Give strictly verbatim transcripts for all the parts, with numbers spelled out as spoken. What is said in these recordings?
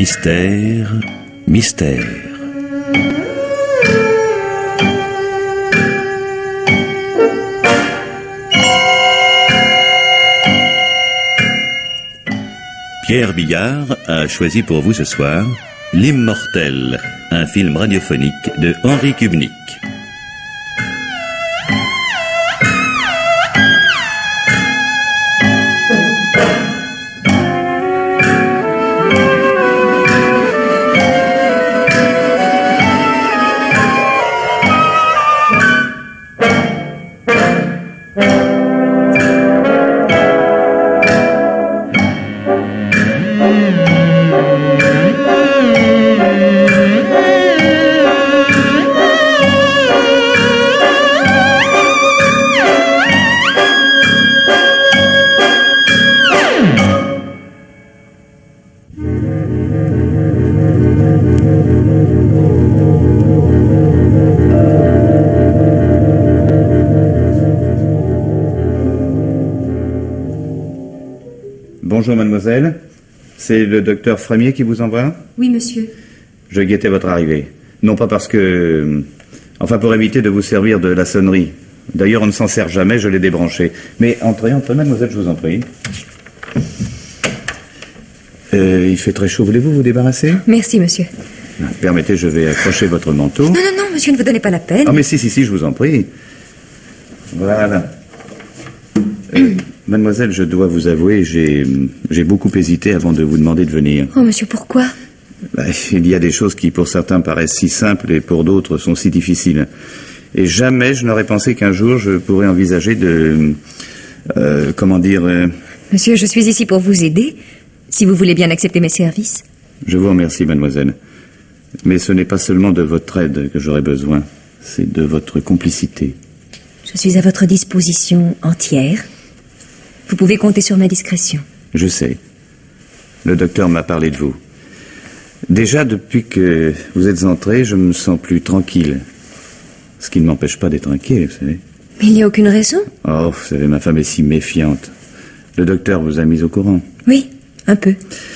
Mystère, mystère. Pierre Billard a choisi pour vous ce soir L'Immortel, un film radiophonique de Henri Kubnik. Bonjour mademoiselle, c'est le docteur Frémier qui vous envoie? Oui monsieur. Je guettais votre arrivée. Non pas parce que... Enfin pour éviter de vous servir de la sonnerie. D'ailleurs on ne s'en sert jamais, je l'ai débranché. Mais entrez, entrez mademoiselle, je vous en prie. Euh, il fait très chaud, voulez-vous vous débarrasser? Merci monsieur. Permettez, je vais accrocher votre manteau. Non, non, non monsieur, ne vous donnez pas la peine. Ah mais si, si, si, je vous en prie. Voilà. Euh, mademoiselle, je dois vous avouer, j'ai j'ai beaucoup hésité avant de vous demander de venir. Oh monsieur, pourquoi? Bah, il y a des choses qui pour certains paraissent si simples et pour d'autres sont si difficiles. Et jamais je n'aurais pensé qu'un jour je pourrais envisager de... Euh, comment dire... Euh... Monsieur, je suis ici pour vous aider, si vous voulez bien accepter mes services. Je vous remercie, mademoiselle. Mais ce n'est pas seulement de votre aide que j'aurai besoin, c'est de votre complicité. Je suis à votre disposition entière. Vous pouvez compter sur ma discrétion. Je sais. Le docteur m'a parlé de vous. Déjà, depuis que vous êtes entré, je me sens plus tranquille. Ce qui ne m'empêche pas d'être inquiet, vous savez. Mais il n'y a aucune raison. Oh, vous savez, ma femme est si méfiante. Le docteur vous a mis au courant? Oui, un peu.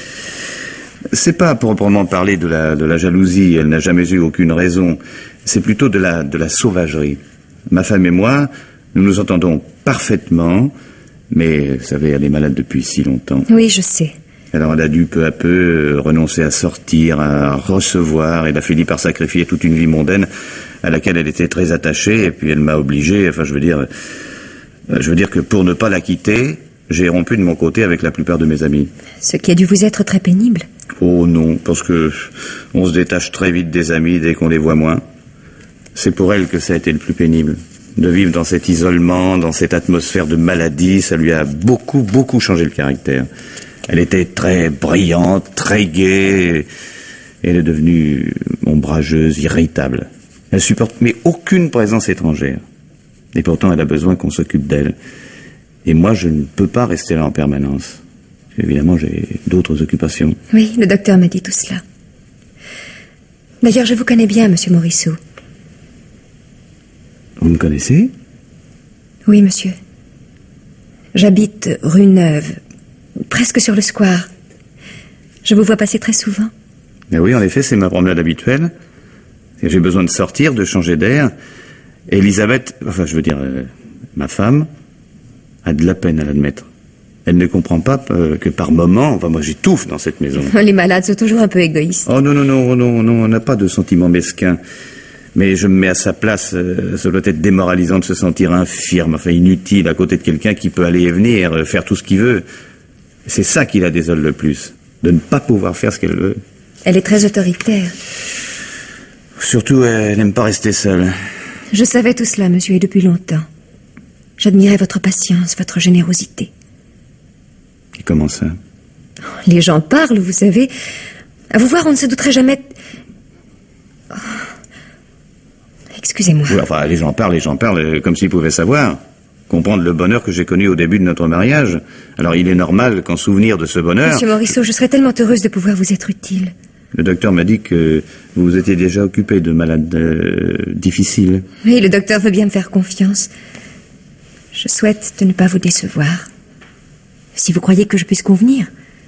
C'est pas proprement parler de la, de la jalousie, elle n'a jamais eu aucune raison. C'est plutôt de la, de la sauvagerie. Ma femme et moi, nous nous entendons parfaitement, mais, vous savez, elle est malade depuis si longtemps. Oui, je sais. Alors elle a dû peu à peu renoncer à sortir, à recevoir. Elle a fini par sacrifier toute une vie mondaine à laquelle elle était très attachée, et puis elle m'a obligé, enfin je veux dire, je veux dire que pour ne pas la quitter, j'ai rompu de mon côté avec la plupart de mes amis. Ce qui a dû vous être très pénible. Oh non, parce que on se détache très vite des amis dès qu'on les voit moins. C'est pour elle que ça a été le plus pénible. De vivre dans cet isolement, dans cette atmosphère de maladie, ça lui a beaucoup, beaucoup changé le caractère. Elle était très brillante, très gaie. Elle est devenue ombrageuse, irritable. Elle supporte mais aucune présence étrangère. Et pourtant, elle a besoin qu'on s'occupe d'elle. Et moi, je ne peux pas rester là en permanence. Évidemment, j'ai d'autres occupations. Oui, le docteur m'a dit tout cela. D'ailleurs, je vous connais bien, monsieur Morisseau. Vous me connaissez? Oui, monsieur. J'habite rue Neuve, presque sur le square. Je vous vois passer très souvent. Mais oui, en effet, c'est ma promenade habituelle. J'ai besoin de sortir, de changer d'air. Elisabeth, enfin, je veux dire, euh, ma femme, a de la peine à l'admettre. Elle ne comprend pas euh, que par moments, enfin, moi j'étouffe dans cette maison. Les malades sont toujours un peu égoïstes. Oh non, non, non, non, non, on n'a pas de sentiments mesquins. Mais je me mets à sa place, euh, ça doit être démoralisant de se sentir infirme, enfin inutile, à côté de quelqu'un qui peut aller et venir, euh, faire tout ce qu'il veut. C'est ça qui la désole le plus, de ne pas pouvoir faire ce qu'elle veut. Elle est très autoritaire. Surtout, elle n'aime pas rester seule. Je savais tout cela, monsieur, et depuis longtemps. J'admirais votre patience, votre générosité. Et comment ça? Les gens parlent, vous savez. À vous voir, on ne se douterait jamais... Oh. Excusez-moi. Oui, enfin, les gens parlent, les gens parlent comme s'ils pouvaient savoir. Comprendre le bonheur que j'ai connu au début de notre mariage. Alors il est normal qu'en souvenir de ce bonheur... Monsieur Morisseau, je serais tellement heureuse de pouvoir vous être utile. Le docteur m'a dit que vous vous étiez déjà occupé de malades euh, difficiles. Oui, le docteur veut bien me faire confiance. Je souhaite de ne pas vous décevoir. Si vous croyez que je puisse convenir.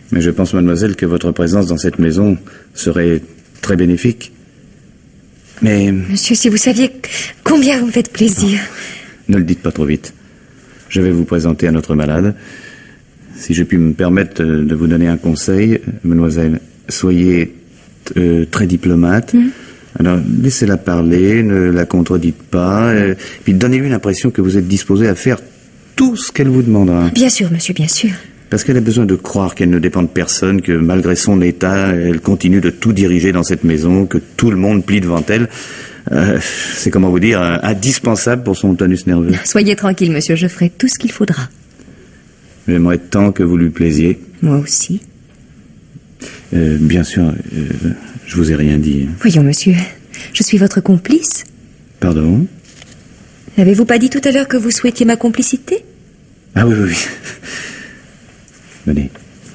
Mais je pense, mademoiselle, que votre présence dans cette maison serait très bénéfique. Mais... Monsieur, si vous saviez combien vous me faites plaisir. Ne le dites pas trop vite. Je vais vous présenter à notre malade. Si je puis me permettre de vous donner un conseil, mademoiselle, soyez euh, très diplomate. Mmh. Alors, laissez-la parler, ne la contredites pas, euh, puis donnez-lui l'impression que vous êtes disposé à faire tout ce qu'elle vous demandera. Bien sûr, monsieur, bien sûr. Parce qu'elle a besoin de croire qu'elle ne dépend de personne, que malgré son état, elle continue de tout diriger dans cette maison, que tout le monde plie devant elle. Euh, c'est, comment vous dire, indispensable pour son tonus nerveux. Soyez tranquille, monsieur, je ferai tout ce qu'il faudra. J'aimerais tant que vous lui plaisiez. Moi aussi. Euh, bien sûr, euh, je vous ai rien dit. Voyons, monsieur, je suis votre complice. Pardon? N'avez-vous pas dit tout à l'heure que vous souhaitiez ma complicité? Ah oui, oui, oui. Venez.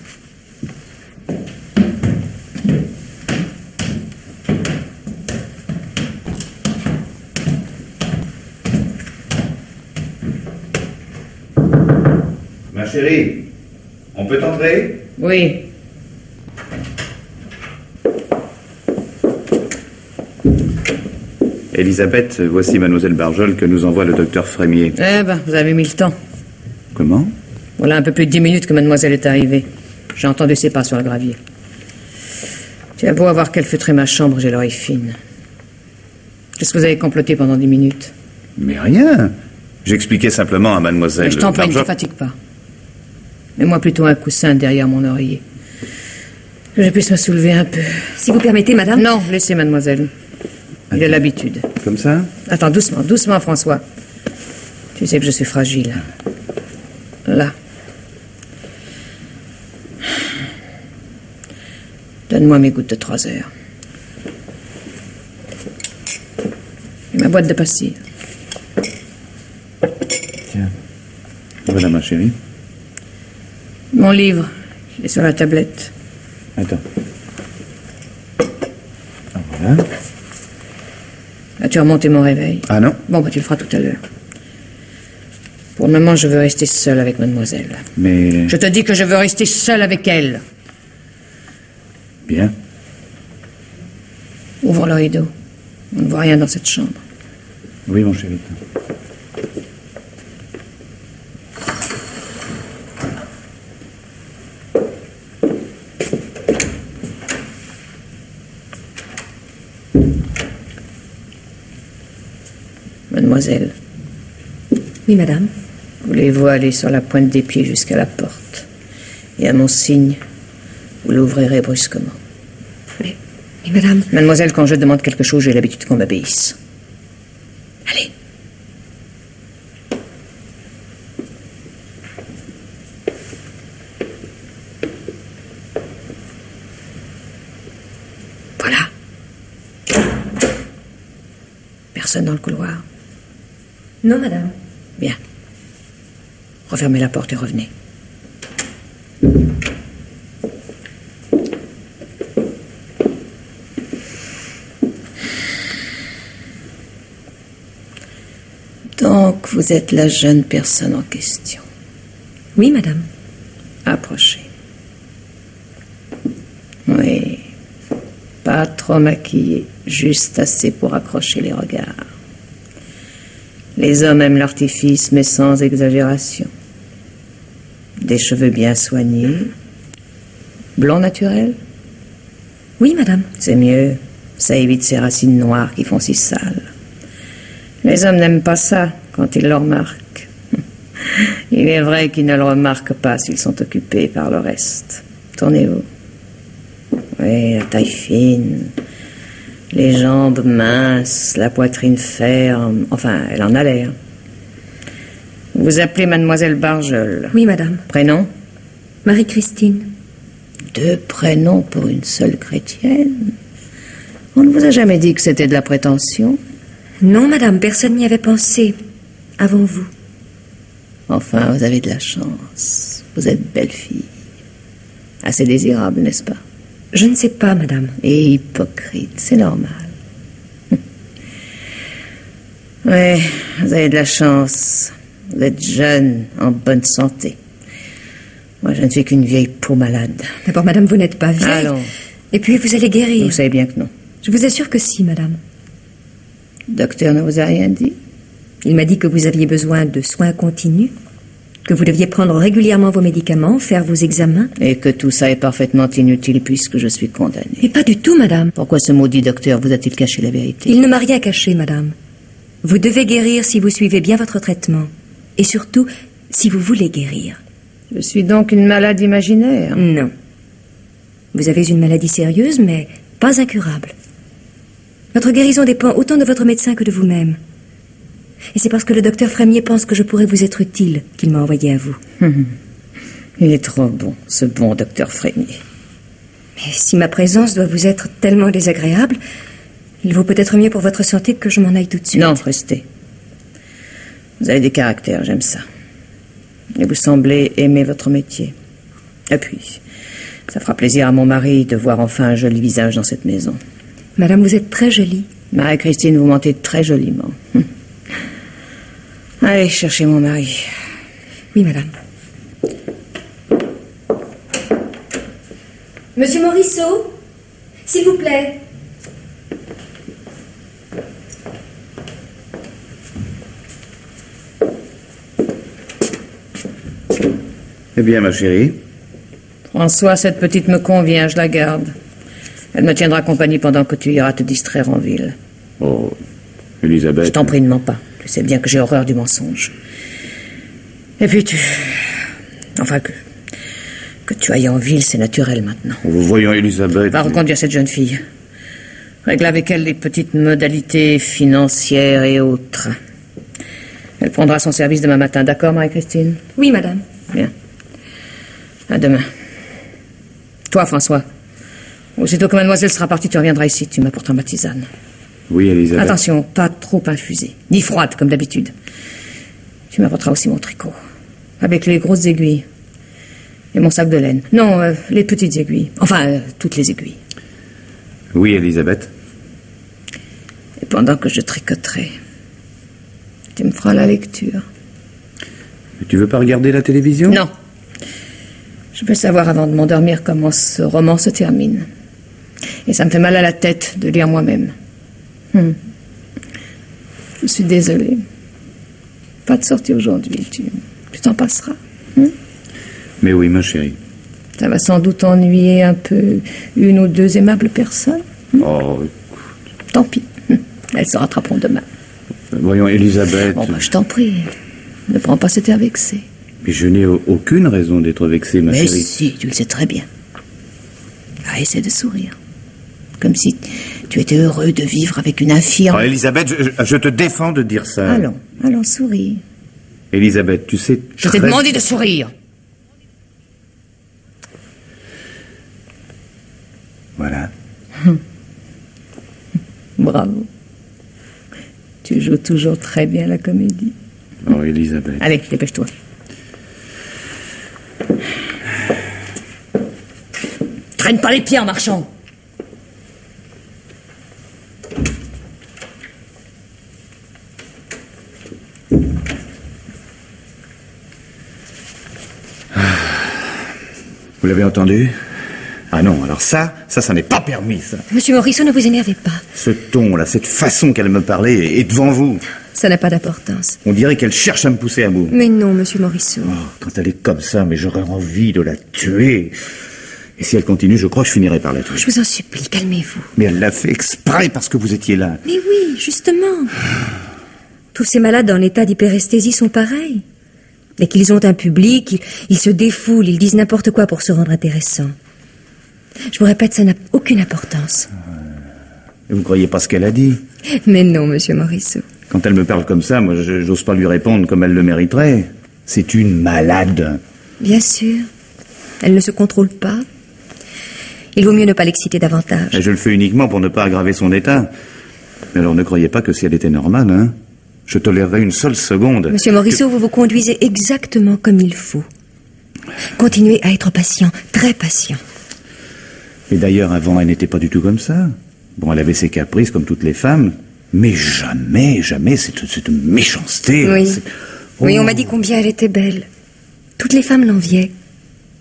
Ma chérie, on peut entrer? Oui. Elisabeth, voici mademoiselle Barjol que nous envoie le docteur Frémier. Eh ben, vous avez mis le temps. Comment? Voilà un peu plus de dix minutes que mademoiselle est arrivée. J'ai entendu ses pas sur le gravier. Tu as beau avoir qu'elle feutrer ma chambre, j'ai l'oreille fine. Qu'est-ce que vous avez comploté pendant dix minutes? Mais rien. J'expliquais simplement à mademoiselle Mais je t'en prie, ne Barjol... te fatigue pas. Mets-moi plutôt un coussin derrière mon oreiller. Que je puisse me soulever un peu. Si vous permettez, madame... Non, laissez mademoiselle. Il a l'habitude. Comme ça? Attends, doucement, doucement, François. Tu sais que je suis fragile. Là. Donne-moi mes gouttes de trois heures. Et ma boîte de pastilles. Tiens. Voilà, ma chérie. Mon livre, il est sur la tablette. Attends. Ah, voilà. As-tu remonté mon réveil? Ah non. Bon, bah tu le feras tout à l'heure. Pour le moment, je veux rester seule avec mademoiselle. Mais... Je te dis que je veux rester seule avec elle. Bien. Ouvre le rideau. On ne voit rien dans cette chambre. Oui, mon chéri. Mademoiselle. Oui, madame. Voulez-vous aller sur la pointe des pieds jusqu'à la porte? Et à mon signe, vous l'ouvrirez brusquement. Mais, mais madame... Mademoiselle, quand je demande quelque chose, j'ai l'habitude qu'on m'obéisse. Allez. Voilà. Personne dans le couloir? Non, madame. Bien. Refermez la porte et revenez. Donc, vous êtes la jeune personne en question. Oui, madame. Approchez. Oui. Pas trop maquillée, juste assez pour accrocher les regards. Les hommes aiment l'artifice, mais sans exagération. Des cheveux bien soignés. Blond naturel? Oui, madame. C'est mieux. Ça évite ces racines noires qui font si sale. Les hommes n'aiment pas ça quand ils le remarquent. Il est vrai qu'ils ne le remarquent pas s'ils sont occupés par le reste. Tournez-vous. Oui, la taille fine, les jambes minces, la poitrine ferme. Enfin, elle en a l'air. Vous vous appelez mademoiselle Barjol? Oui, madame. Prénom? Marie-Christine. Deux prénoms pour une seule chrétienne? On ne vous a jamais dit que c'était de la prétention? Non, madame, personne n'y avait pensé. Avant vous. Enfin, vous avez de la chance. Vous êtes belle fille. Assez désirable, n'est-ce pas? Je ne sais pas, madame. Et hypocrite, c'est normal. Oui, vous avez de la chance. Vous êtes jeune, en bonne santé. Moi, je ne suis qu'une vieille peau malade. D'abord, madame, vous n'êtes pas vieille. Allons. Et puis, vous allez guérir. Vous savez bien que non. Je vous assure que si, madame. Le docteur ne vous a rien dit? Il m'a dit que vous aviez besoin de soins continus, que vous deviez prendre régulièrement vos médicaments, faire vos examens. Et que tout ça est parfaitement inutile puisque je suis condamnée. Mais pas du tout, madame. Pourquoi ce maudit docteur vous a-t-il caché la vérité? Il ne m'a rien caché, madame. Vous devez guérir si vous suivez bien votre traitement. Et surtout, si vous voulez guérir. Je suis donc une malade imaginaire? Non. Vous avez une maladie sérieuse, mais pas incurable. Votre guérison dépend autant de votre médecin que de vous-même. Et c'est parce que le docteur Frémier pense que je pourrais vous être utile qu'il m'a envoyé à vous. Il est trop bon, ce bon docteur Frémier. Mais si ma présence doit vous être tellement désagréable, il vaut peut-être mieux pour votre santé que je m'en aille tout de suite. Non, restez. Vous avez des caractères, j'aime ça. Et vous semblez aimer votre métier. Et puis, ça fera plaisir à mon mari de voir enfin un joli visage dans cette maison. Madame, vous êtes très jolie. Marie-Christine, vous mentez très joliment. Allez, cherchez mon mari. Oui, madame. Monsieur Morisseau, s'il vous plaît. Eh bien, ma chérie. François, cette petite me convient, je la garde. Elle me tiendra compagnie pendant que tu iras te distraire en ville. Oh, Elisabeth. Je t'en prie, ne mens pas. Tu sais bien que j'ai horreur du mensonge. Et puis tu... Enfin, que... Que tu ailles en ville, c'est naturel maintenant. Vous voyons, Elisabeth. Va reconduire cette jeune fille. Règle avec elle les petites modalités financières et autres. Elle prendra son service demain matin, d'accord, Marie-Christine? Oui, madame. Bien. À demain. Toi, François, aussitôt que mademoiselle sera partie, tu reviendras ici. Tu m'apporteras ma tisane. Oui, Elisabeth. Attention, pas trop infusée, ni froide comme d'habitude. Tu m'apporteras aussi mon tricot, avec les grosses aiguilles. Et mon sac de laine. Non, euh, les petites aiguilles. Enfin, euh, toutes les aiguilles. Oui, Elisabeth. Et pendant que je tricoterai, tu me feras la lecture. Tu veux pas regarder la télévision? Non. Je veux savoir avant de m'endormir comment ce roman se termine. Et ça me fait mal à la tête de lire moi-même. Hum. Je suis désolée. Pas de sortie aujourd'hui. Tu, tu t'en passeras. Hum? Mais oui, ma chérie. Ça va sans doute ennuyer un peu une ou deux aimables personnes. Hum? Oh, tant pis. Hum. Elles se rattraperont demain. Voyons, Elisabeth. Bon, bah, je t'en prie. Ne prends pas cet air vexé. Mais je n'ai aucune raison d'être vexé, ma Mais chérie. si, tu le sais très bien. Ah, essaie de sourire. Comme si tu étais heureux de vivre avec une infirme. Oh, Elisabeth, je, je te défends de dire ça. Allons, allons, souris. Elisabeth, tu sais Je très... t'ai demandé de sourire. Voilà. Bravo. Tu joues toujours très bien la comédie. Oh, Elisabeth. Allez, dépêche-toi. Traîne pas les pieds en marchant. Vous l'avez entendu? Ah non, alors ça, ça, ça n'est pas permis, ça. Monsieur Morisseau, ne vous énervez pas. Ce ton-là, cette façon qu'elle me parlait est devant vous. Ça n'a pas d'importance. On dirait qu'elle cherche à me pousser à bout. Mais non, monsieur Morisseau. Oh, quand elle est comme ça, mais j'aurais envie de la tuer. Et si elle continue, je crois que je finirai par la tuer. Je vous en supplie, calmez-vous. Mais elle l'a fait exprès parce que vous étiez là. Mais oui, justement. Tous ces malades en état d'hyperesthésie sont pareils. Dès qu'ils ont un public, ils, ils se défoulent, ils disent n'importe quoi pour se rendre intéressants. Je vous répète, ça n'a aucune importance. Et vous croyez pas ce qu'elle a dit? Mais non, monsieur Morisseau. Quand elle me parle comme ça, moi, je- j'ose pas lui répondre comme elle le mériterait. C'est une malade. Bien sûr. Elle ne se contrôle pas. Il vaut mieux ne pas l'exciter davantage. Et je le fais uniquement pour ne pas aggraver son état. Mais alors ne croyez pas que si elle était normale, hein, je tolérerais une seule seconde. Monsieur Morisseau, vous vous conduisez exactement comme il faut. Continuez à être patient, très patient. Et d'ailleurs, avant, elle n'était pas du tout comme ça. Bon, elle avait ses caprices comme toutes les femmes, mais jamais, jamais cette, cette méchanceté. Oui. cette- Oui, Oh. on m'a dit combien elle était belle. Toutes les femmes l'enviaient.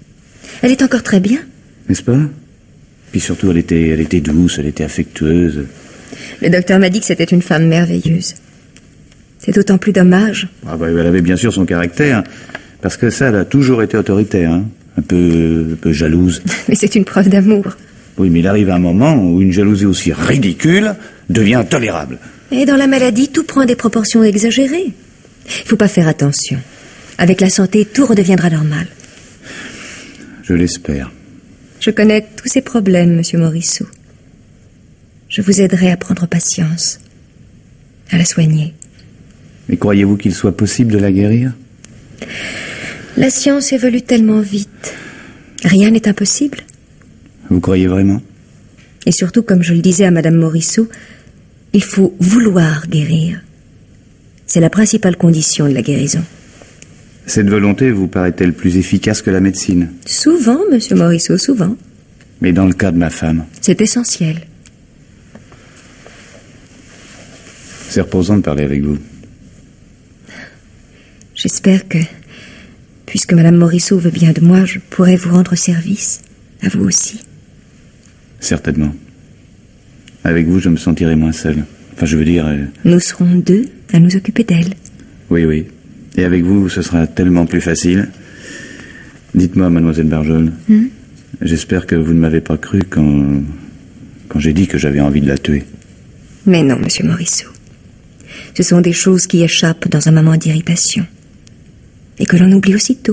Elle est encore très bien. N'est-ce pas? Puis surtout, elle était, elle était douce, elle était affectueuse. Le docteur m'a dit que c'était une femme merveilleuse. C'est d'autant plus dommage. Ah bah, elle avait bien sûr son caractère, parce que ça, elle a toujours été autoritaire, hein. Un peu, un peu jalouse. Mais c'est une preuve d'amour. Oui, mais il arrive un moment où une jalousie aussi ridicule devient intolérable. Et dans la maladie, tout prend des proportions exagérées. Il faut pas faire attention. Avec la santé, tout redeviendra normal. Je l'espère. Je connais tous ces problèmes, monsieur Morisseau. Je vous aiderai à prendre patience, à la soigner. Mais croyez-vous qu'il soit possible de la guérir? La science évolue tellement vite. Rien n'est impossible. Vous croyez vraiment? Et surtout, comme je le disais à madame Morisseau, il faut vouloir guérir. C'est la principale condition de la guérison. Cette volonté vous paraît-elle plus efficace que la médecine? Souvent, monsieur Morisseau, souvent. Mais dans le cas de ma femme? C'est essentiel. C'est reposant de parler avec vous. J'espère que, puisque madame Morisseau veut bien de moi, je pourrai vous rendre service. À vous aussi. Certainement. Avec vous, je me sentirai moins seul. Enfin, je veux dire... Euh... Nous serons deux à nous occuper d'elle. Oui, oui. Et avec vous, ce sera tellement plus facile. Dites-moi, mademoiselle Barjol, hmm? J'espère que vous ne m'avez pas cru quand... quand j'ai dit que j'avais envie de la tuer. Mais non, monsieur Morisseau. Ce sont des choses qui échappent dans un moment d'irritation. Et que l'on oublie aussitôt.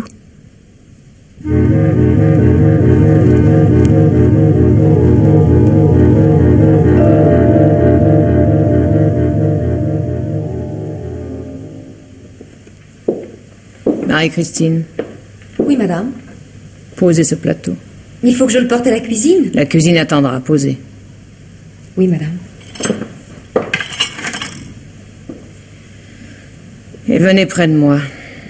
Marie-Christine. Oui, madame. Posez ce plateau. Il faut que je le porte à la cuisine. La cuisine attendra. Posez. Oui, madame. Et venez près de moi.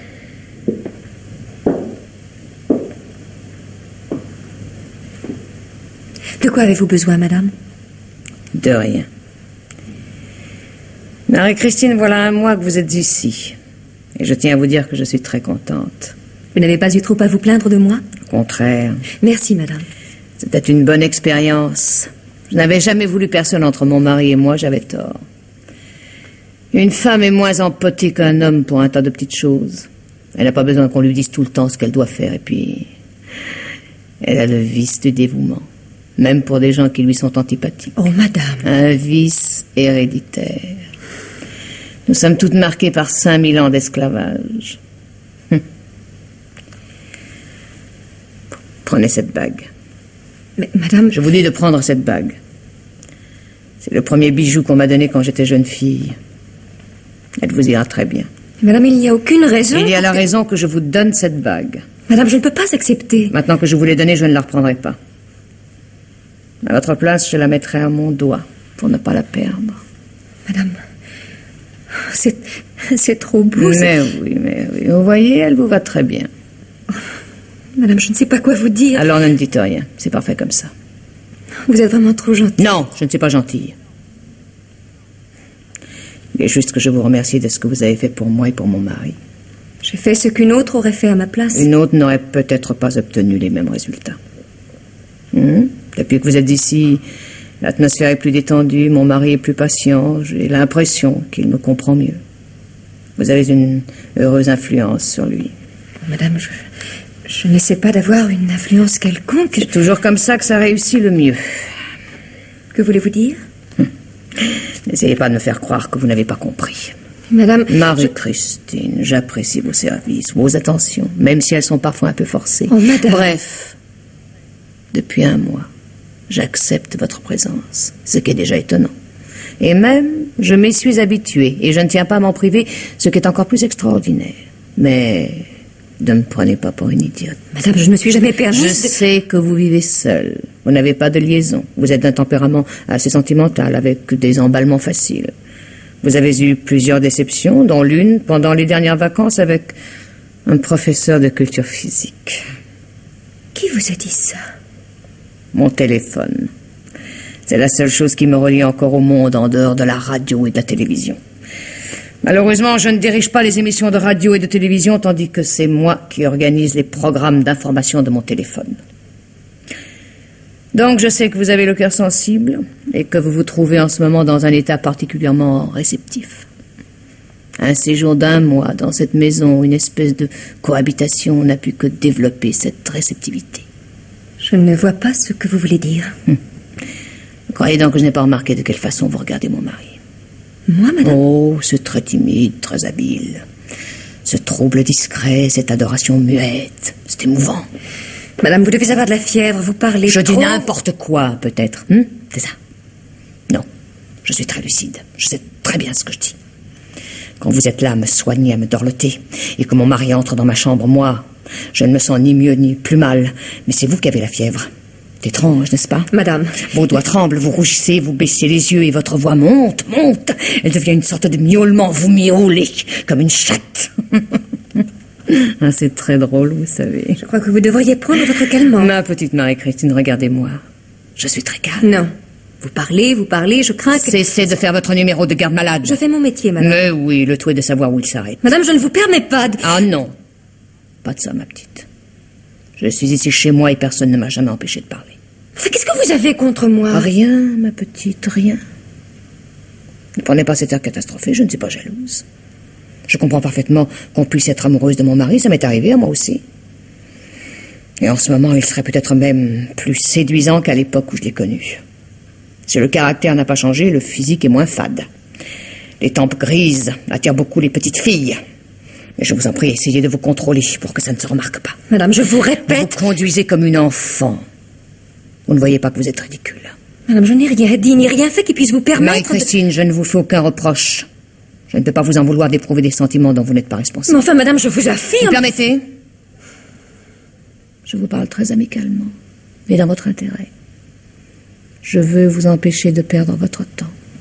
De quoi avez-vous besoin, madame? De rien. Marie-Christine, voilà un mois que vous êtes ici. Et je tiens à vous dire que je suis très contente. Vous n'avez pas eu trop à vous plaindre de moi? Au contraire. Merci, madame. C'était une bonne expérience. Je n'avais jamais voulu personne entre mon mari et moi, j'avais tort. Une femme est moins empotée qu'un homme pour un tas de petites choses. Elle n'a pas besoin qu'on lui dise tout le temps ce qu'elle doit faire. Et puis, elle a le vice du dévouement. Même pour des gens qui lui sont antipathiques. Oh, madame. Un vice héréditaire. Nous sommes toutes marquées par cinq mille ans d'esclavage. Hum. Prenez cette bague. Mais, madame... Je vous dis de prendre cette bague. C'est le premier bijou qu'on m'a donné quand j'étais jeune fille. Elle vous ira très bien. Madame, il n'y a aucune raison... Il y a la que... raison que je vous donne cette bague. Madame, je ne peux pas accepter. Maintenant que je vous l'ai donnée, je ne la reprendrai pas. À votre place, je la mettrai à mon doigt pour ne pas la perdre. Madame, c'est, c'est trop beau. Mais c'est... oui, mais oui. Vous voyez, elle vous va très bien. Madame, je ne sais pas quoi vous dire. Alors ne me dites rien. C'est parfait comme ça. Vous êtes vraiment trop gentille. Non, je ne suis pas gentille. Il est juste que je vous remercie de ce que vous avez fait pour moi et pour mon mari. J'ai fait ce qu'une autre aurait fait à ma place. Une autre n'aurait peut-être pas obtenu les mêmes résultats. Hum? Depuis que vous êtes ici, l'atmosphère est plus détendue, mon mari est plus patient, j'ai l'impression qu'il me comprend mieux. Vous avez une heureuse influence sur lui. Madame, je, je n'essaie pas d'avoir une influence quelconque. C'est toujours comme ça que ça réussit le mieux. Que voulez-vous dire? hum. N'essayez pas de me faire croire que vous n'avez pas compris. Madame... Marie-Christine, je... j'apprécie vos services, vos attentions, même si elles sont parfois un peu forcées. Oh, madame... Bref, depuis un mois, j'accepte votre présence, ce qui est déjà étonnant. Et même, je m'y suis habituée, et je ne tiens pas à m'en priver, ce qui est encore plus extraordinaire. Mais ne me prenez pas pour une idiote. Madame, je ne me suis jamais permise... Je de... sais que vous vivez seule. Vous n'avez pas de liaison. Vous êtes d'un tempérament assez sentimental, avec des emballements faciles. Vous avez eu plusieurs déceptions, dont l'une pendant les dernières vacances avec un professeur de culture physique. Qui vous a dit ça? Mon téléphone. C'est la seule chose qui me relie encore au monde en dehors de la radio et de la télévision. Malheureusement, je ne dirige pas les émissions de radio et de télévision, tandis que c'est moi qui organise les programmes d'information de mon téléphone. Donc je sais que vous avez le cœur sensible et que vous vous trouvez en ce moment dans un état particulièrement réceptif. Un séjour d'un mois dans cette maison, une espèce de cohabitation n'a pu que développer cette réceptivité. Je ne vois pas ce que vous voulez dire. Hum. Vous croyez donc que je n'ai pas remarqué de quelle façon vous regardez mon mari? Moi, madame? Oh, c'est très timide, très habile. Ce trouble discret, cette adoration muette, c'est émouvant. Madame, vous devez avoir de la fièvre, vous parlez Je trop... dis n'importe quoi, peut-être. Hum? C'est ça. Non, je suis très lucide. Je sais très bien ce que je dis. Quand vous êtes là à me soigner, à me dorloter, et que mon mari entre dans ma chambre, moi, je ne me sens ni mieux ni plus mal. Mais c'est vous qui avez la fièvre. C'est étrange, n'est-ce pas? Madame... Vos doigts tremblent, vous rougissez, vous baissez les yeux et votre voix monte, monte. Elle devient une sorte de miaulement, vous miaulez comme une chatte. Ah, c'est très drôle, vous savez. Je crois que vous devriez prendre votre calmant. Ma petite Marie-Christine, regardez-moi. Je suis très calme. Non. Vous parlez, vous parlez, je crains que... Cessez de faire votre numéro de garde-malade. Je fais mon métier, madame. Mais oui, le tout est de savoir où il s'arrête. Madame, je ne vous permets pas de... Ah non. Pas de ça, ma petite. Je suis ici chez moi et personne ne m'a jamais empêché de parler. Enfin, qu'est-ce que vous avez contre moi? Rien, ma petite, rien. Ne prenez pas cet air catastrophé, je ne suis pas jalouse. Je comprends parfaitement qu'on puisse être amoureuse de mon mari, ça m'est arrivé à moi aussi. Et en ce moment, il serait peut-être même plus séduisant qu'à l'époque où je l'ai connu. Si le caractère n'a pas changé, le physique est moins fade. Les tempes grises attirent beaucoup les petites filles. Mais je vous en prie, essayez de vous contrôler pour que ça ne se remarque pas. Madame, je vous répète... Vous vous conduisez comme une enfant. Vous ne voyez pas que vous êtes ridicule. Madame, je n'ai rien dit, ni rien fait qui puisse vous permettre... Marie-Christine, de... je ne vous fais aucun reproche. Je ne peux pas vous en vouloir d'éprouver des sentiments dont vous n'êtes pas responsable. Mais enfin, madame, je vous affirme... Vous permettez? Je vous parle très amicalement, mais dans votre intérêt. Je veux vous empêcher de perdre votre temps.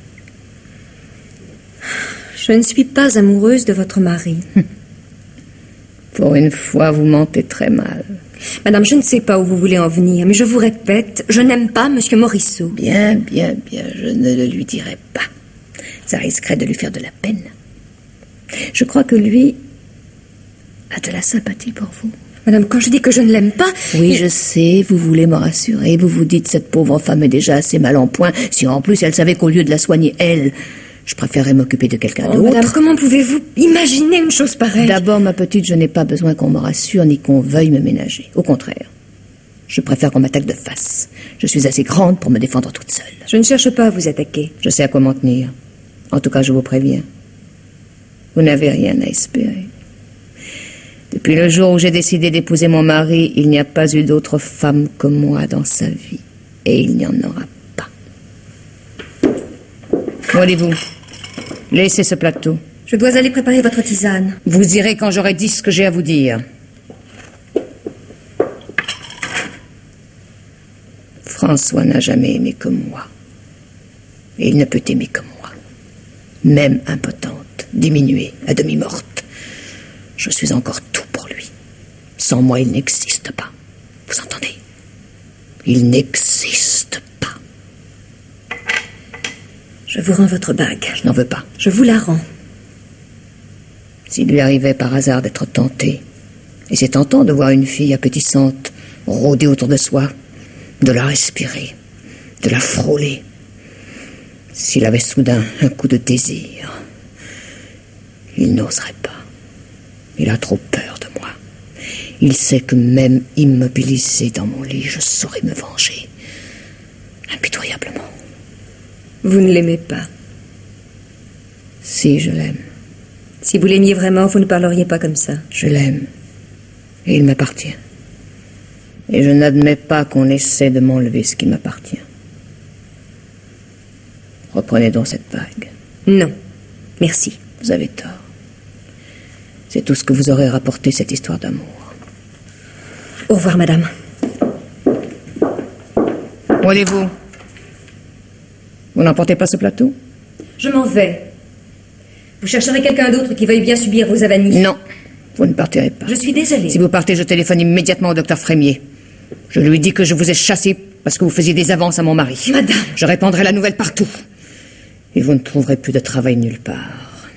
Je ne suis pas amoureuse de votre mari. Pour une fois, vous mentez très mal. Madame, je ne sais pas où vous voulez en venir, mais je vous répète, je n'aime pas Monsieur Morisseau. Bien, bien, bien, je ne le lui dirai pas. Ça risquerait de lui faire de la peine. Je crois que lui a de la sympathie pour vous. Madame, quand je dis que je ne l'aime pas... Oui, il... je sais, vous voulez me rassurer. Vous vous dites, cette pauvre femme est déjà assez mal en point. Si en plus elle savait qu'au lieu de la soigner, elle, je préférerais m'occuper de quelqu'un oh, d'autre. Madame, comment pouvez-vous imaginer une chose pareille? D'abord, ma petite, je n'ai pas besoin qu'on me rassure ni qu'on veuille me ménager. Au contraire, je préfère qu'on m'attaque de face. Je suis assez grande pour me défendre toute seule. Je ne cherche pas à vous attaquer. Je sais à quoi m'en tenir. En tout cas, je vous préviens. Vous n'avez rien à espérer. Depuis le jour où j'ai décidé d'épouser mon mari, il n'y a pas eu d'autre femme que moi dans sa vie. Et il n'y en aura pas. Où allez-vous? Laissez ce plateau. Je dois aller préparer votre tisane. Vous irez quand j'aurai dit ce que j'ai à vous dire. François n'a jamais aimé comme moi. Et il ne peut aimer que moi. Même impotente, diminuée, à demi morte. Je suis encore tout pour lui. Sans moi, il n'existe pas. Vous entendez? Il n'existe pas. Je vous rends votre bague. Je n'en veux pas. Je vous la rends. S'il lui arrivait par hasard d'être tenté, et c'est tentant de voir une fille appétissante rôder autour de soi, de la respirer, de la frôler, s'il avait soudain un coup de désir, il n'oserait pas. Il a trop peur de moi. Il sait que même immobilisé dans mon lit, je saurais me venger. Impitoyablement. Vous ne l'aimez pas. Si, je l'aime. Si vous l'aimiez vraiment, vous ne parleriez pas comme ça. Je l'aime. Et il m'appartient. Et je n'admets pas qu'on essaie de m'enlever ce qui m'appartient. Reprenez donc cette bague. Non. Merci. Vous avez tort. C'est tout ce que vous aurez rapporté, cette histoire d'amour. Au revoir, madame. Où allez-vous? Vous n'emportez pas ce plateau? Je m'en vais. Vous chercherez quelqu'un d'autre qui veuille bien subir vos avanies. Non, vous ne partirez pas. Je suis désolée. Si vous partez, je téléphone immédiatement au docteur Frémier. Je lui dis que je vous ai chassé parce que vous faisiez des avances à mon mari. Madame. Je répandrai la nouvelle partout. Et vous ne trouverez plus de travail nulle part.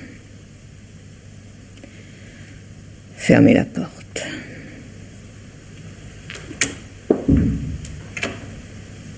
Fermez la porte.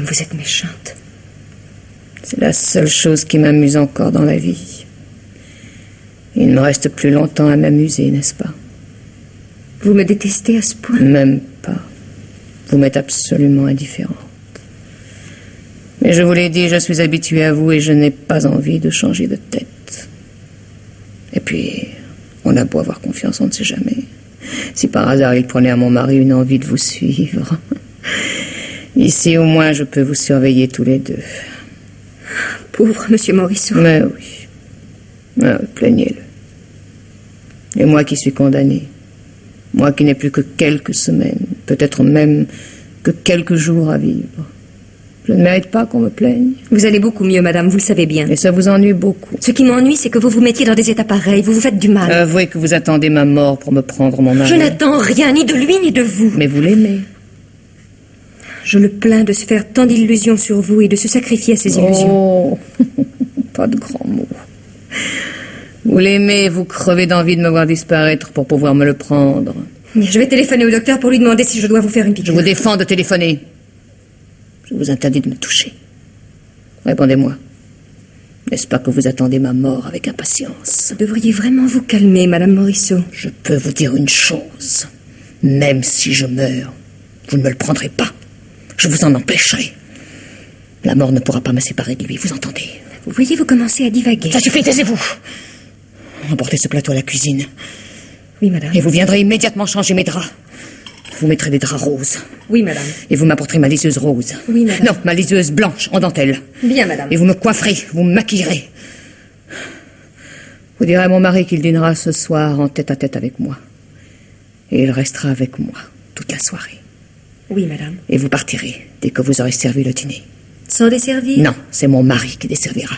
comme vous êtes méchante. C'est la seule chose qui m'amuse encore dans la vie. Il ne me reste plus longtemps à m'amuser, n'est-ce pas? Vous me détestez à ce point? Même pas. Vous m'êtes absolument indifférente. Mais je vous l'ai dit, je suis habituée à vous et je n'ai pas envie de changer de tête. Et puis, on a beau avoir confiance, on ne sait jamais. Si par hasard il prenait à mon mari une envie de vous suivre. Ici, au moins, je peux vous surveiller tous les deux. Pauvre monsieur Morisseau. Mais oui. Ah, plaignez-le. Et moi qui suis condamnée. Moi qui n'ai plus que quelques semaines, peut-être même que quelques jours à vivre. Je ne mérite pas qu'on me plaigne. Vous allez beaucoup mieux, madame, vous le savez bien. Et ça vous ennuie beaucoup. Ce qui m'ennuie, c'est que vous vous mettiez dans des états pareils, vous vous faites du mal. Avouez que vous attendez ma mort pour me prendre mon mari. Je n'attends rien, ni de lui, ni de vous. Mais vous l'aimez. Je le plains de se faire tant d'illusions sur vous et de se sacrifier à ses illusions. Oh, pas de grands mots. Vous l'aimez, vous crevez d'envie de me voir disparaître pour pouvoir me le prendre. Je vais téléphoner au docteur pour lui demander si je dois vous faire une piqûre. Je vous défends de téléphoner. Je vous interdis de me toucher. Répondez-moi. N'est-ce pas que vous attendez ma mort avec impatience? Vous devriez vraiment vous calmer, madame Morisseau. Je peux vous dire une chose. Même si je meurs, vous ne me le prendrez pas. Je vous en empêcherai. La mort ne pourra pas me séparer de lui, vous entendez? Vous voyez, vous commencez à divaguer. Ça suffit, taisez-vous. Emportez ce plateau à la cuisine. Oui, madame. Et vous viendrez immédiatement changer mes draps. Vous mettrez des draps roses. Oui, madame. Et vous m'apporterez ma liseuse rose. Oui, madame. Non, ma liseuse blanche, en dentelle. Bien, madame. Et vous me coifferez, vous me maquillerez. Vous direz à mon mari qu'il dînera ce soir en tête à tête avec moi. Et il restera avec moi toute la soirée. Oui, madame. Et vous partirez dès que vous aurez servi le dîner. Sans desservir? Non, c'est mon mari qui desservira.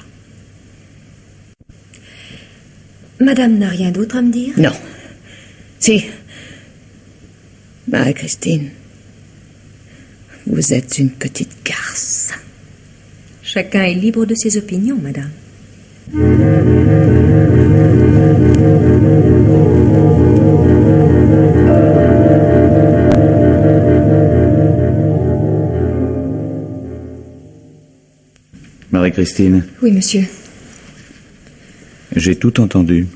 Madame n'a rien d'autre à me dire? Non. Si. Marie-Christine, vous êtes une petite garce. Chacun est libre de ses opinions, madame. Marie-Christine. Oui, monsieur. J'ai tout entendu.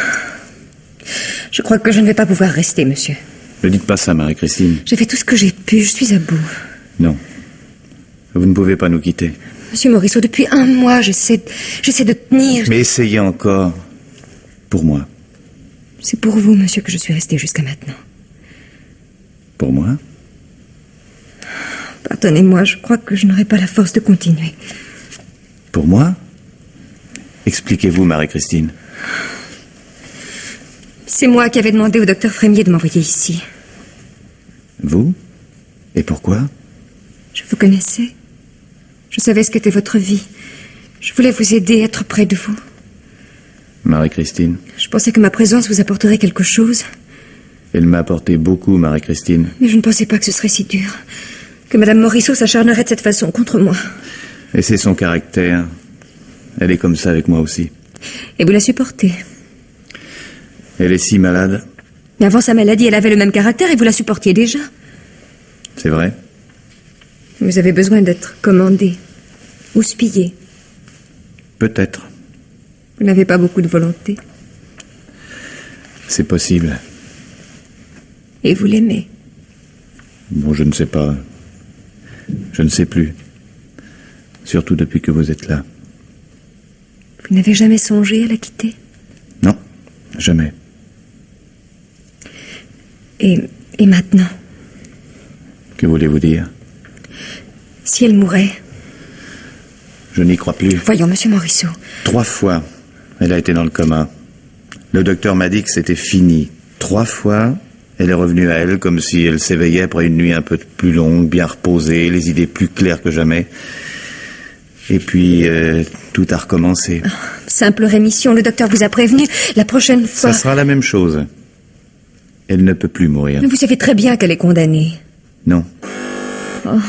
Je crois que je ne vais pas pouvoir rester, monsieur. Ne dites pas ça, Marie-Christine. J'ai fait tout ce que j'ai pu, je suis à bout. Non. Vous ne pouvez pas nous quitter. Monsieur Morisseau, depuis un mois, j'essaie, j'essaie de tenir. Mais essayez encore. Pour moi. C'est pour vous, monsieur, que je suis restée jusqu'à maintenant. Pour moi? Pardonnez-moi, je crois que je n'aurai pas la force de continuer. Pour moi? Expliquez-vous, Marie-Christine. C'est moi qui avais demandé au docteur Frémier de m'envoyer ici. Vous? Et pourquoi? Je vous connaissais. Je savais ce qu'était votre vie. Je voulais vous aider, être près de vous. Marie-Christine. Je pensais que ma présence vous apporterait quelque chose. Elle m'a apporté beaucoup, Marie-Christine. Mais je ne pensais pas que ce serait si dur. Que Madame Morisseau s'acharnerait de cette façon contre moi. Et c'est son caractère. Elle est comme ça avec moi aussi. Et vous la supportez? Elle est si malade. Mais avant sa maladie, elle avait le même caractère et vous la supportiez déjà. C'est vrai? Vous avez besoin d'être commandé, houspillé. Peut-être. Vous n'avez pas beaucoup de volonté. C'est possible. Et vous l'aimez? Bon, je ne sais pas. Je ne sais plus. Surtout depuis que vous êtes là. Vous n'avez jamais songé à la quitter? Non, jamais. Et, et maintenant? Que voulez-vous dire? Si elle mourait? Je n'y crois plus. Voyons, monsieur Morisseau. Trois fois, elle a été dans le coma. Le docteur m'a dit que c'était fini. Trois fois, elle est revenue à elle comme si elle s'éveillait après une nuit un peu plus longue, bien reposée, les idées plus claires que jamais. Et puis, euh, tout a recommencé. Oh, simple rémission, le docteur vous a prévenu. La prochaine fois... Ça sera la même chose. Elle ne peut plus mourir. Mais vous savez très bien qu'elle est condamnée. Non. Oh.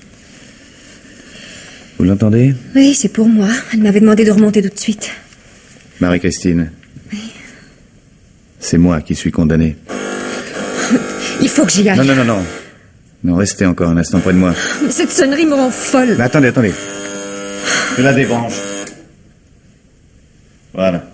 Vous l'entendez? Oui, c'est pour moi. Elle m'avait demandé de remonter tout de suite. Marie-Christine. Oui. C'est moi qui suis condamné. Il faut que j'y aille. Non, non, non, non. Non, restez encore un instant près de moi. Mais cette sonnerie me rend folle. Mais attendez, attendez. Je la débranche. Voilà.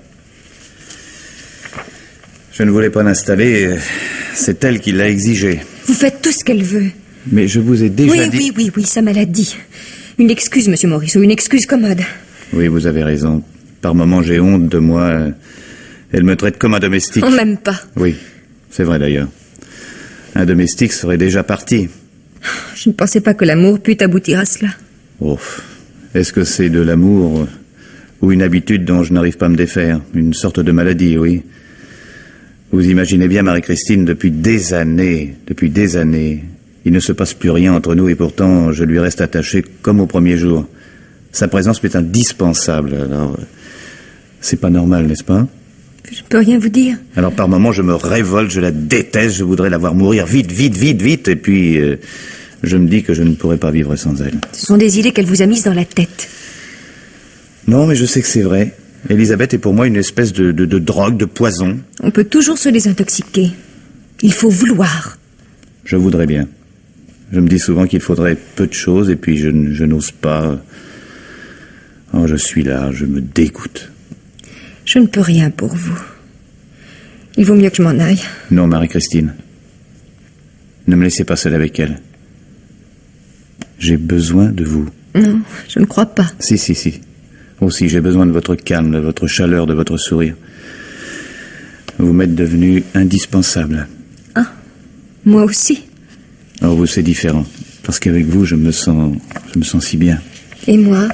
Je ne voulais pas l'installer. C'est elle qui l'a exigé. Vous faites tout ce qu'elle veut. Mais je vous ai déjà oui, dit... Oui, oui, oui, ça m'a l'a dit. Une excuse, monsieur Morisseau, une excuse commode. Oui, vous avez raison. Par moments, j'ai honte de moi. Elle me traite comme un domestique. On m'aime pas. Oui, c'est vrai d'ailleurs. Un domestique serait déjà parti. Je ne pensais pas que l'amour pût aboutir à cela. Oh, est-ce que c'est de l'amour ou une habitude dont je n'arrive pas à me défaire? Une sorte de maladie, oui. Vous imaginez bien, Marie-Christine, depuis des années, depuis des années, il ne se passe plus rien entre nous et pourtant je lui reste attaché comme au premier jour. Sa présence m'est indispensable, alors c'est pas normal, n'est-ce pas? Je ne peux rien vous dire. Alors par moments je me révolte, je la déteste, je voudrais la voir mourir vite, vite, vite, vite, et puis euh, je me dis que je ne pourrais pas vivre sans elle. Ce sont des idées qu'elle vous a mises dans la tête. Non, mais je sais que c'est vrai. Elisabeth est pour moi une espèce de, de, de drogue, de poison. On peut toujours se désintoxiquer. Il faut vouloir. Je voudrais bien. Je me dis souvent qu'il faudrait peu de choses et puis je, je n'ose pas. Oh, je suis là, je me dégoûte. Je ne peux rien pour vous. Il vaut mieux que je m'en aille. Non, Marie-Christine. Ne me laissez pas seule avec elle. J'ai besoin de vous. Non, je ne crois pas. Si, si, si. Aussi, j'ai besoin de votre calme, de votre chaleur, de votre sourire. Vous m'êtes devenu indispensable. Ah, moi aussi. Oh, vous, c'est différent. Parce qu'avec vous, je me sens... je me sens si bien. Et moi?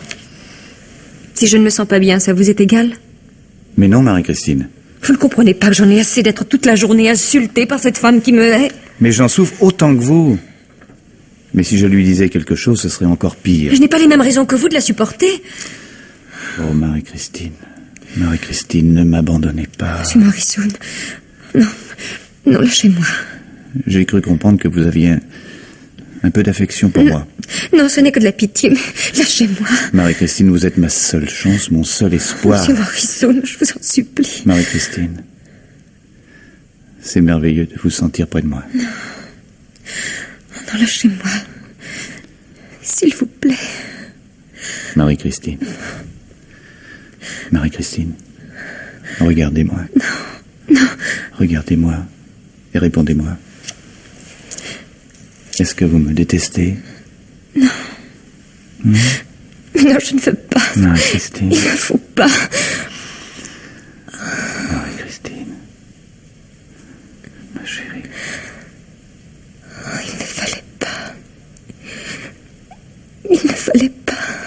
Si je ne me sens pas bien, ça vous est égal? Mais non, Marie-Christine. Vous ne comprenez pas que j'en ai assez d'être toute la journée insultée par cette femme qui me hait? Mais j'en souffre autant que vous. Mais si je lui disais quelque chose, ce serait encore pire. Je n'ai pas les mêmes raisons que vous de la supporter. Oh, Marie-Christine. Marie-Christine, ne m'abandonnez pas. Monsieur Morisseau, non, non, lâchez-moi. J'ai cru comprendre que vous aviez un, un peu d'affection pour non, moi. Non, ce n'est que de la pitié, mais lâchez-moi. Marie-Christine, vous êtes ma seule chance, mon seul espoir. Monsieur Morisseau, je vous en supplie. Marie-Christine, c'est merveilleux de vous sentir près de moi. Non, non, lâchez-moi. S'il vous plaît. Marie-Christine. Marie-Christine, regardez-moi. Non, non. Regardez-moi et répondez-moi. Est-ce que vous me détestez? Non. Mmh. Non, je ne veux pas. Marie-Christine. Il ne faut pas. Marie-Christine. Ma chérie. Oh, il ne fallait pas. Il ne fallait pas.